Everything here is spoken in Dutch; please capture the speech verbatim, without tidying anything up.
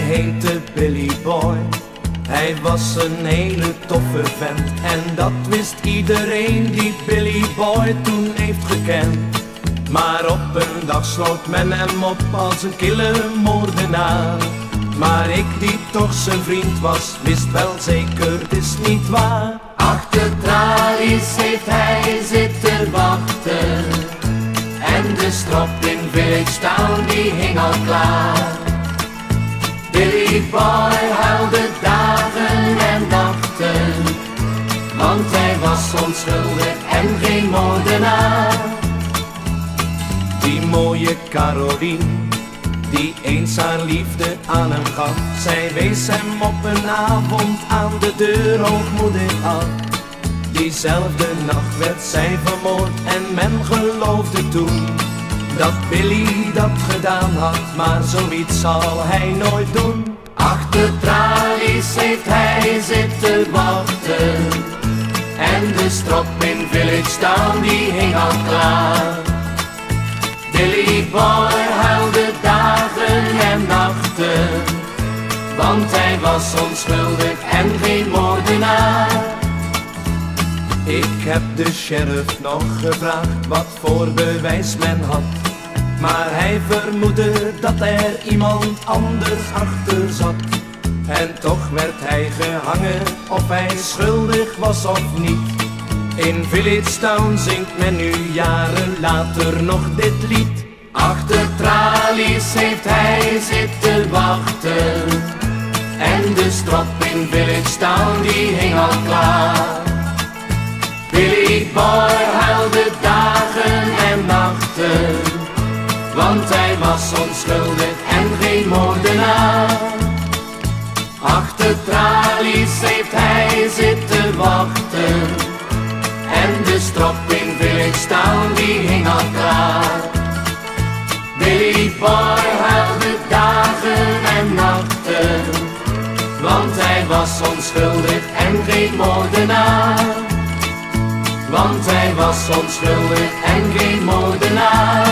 heette Billy Boy. Hij was een hele toffe vent en dat wist iedereen die Billy Boy toen heeft gekend. Maar op een dag sloot men hem op als een kille moordenaar. Maar ik die toch zijn vriend was, wist wel zeker het is niet waar. Achter tralies heeft hij zitten wachten en de strop in Village Town die hing al klaar. Billy Boy huilde dagen en nachten, want hij was onschuldig en geen moordenaar. Die mooie Caroline, die eens haar liefde aan hem gaf, zij wees hem op een avond aan de deur hoogmoedig af. Diezelfde nacht werd zij vermoord en men geloofde toen dat Billy dat gedaan had, maar zoiets zal hij nooit doen. Achter tralies heeft hij zitten wachten en de strop in Village Town die hing al klaar. Billy Boy huilde dagen en nachten, want hij was onschuldig en geen moordenaar. Ik heb de sheriff nog gevraagd wat voor bewijs men had, maar hij vermoedde dat er iemand anders achter zat. En toch werd hij gehangen, of hij schuldig was of niet. In Village Town zingt men nu jaren later nog dit lied. Achter tralies heeft hij zitten wachten en de strop in Village Town die hing al klaar. Billy Boy huilde dagen en nachten, want hij was onschuldig en geen moordenaar. Achter tralies heeft hij zitten wachten en de strop in Village Town die hing al klaar. Billy Boy huilde dagen en nachten, want hij was onschuldig en geen moordenaar. Want hij was onschuldig en geen moordenaar.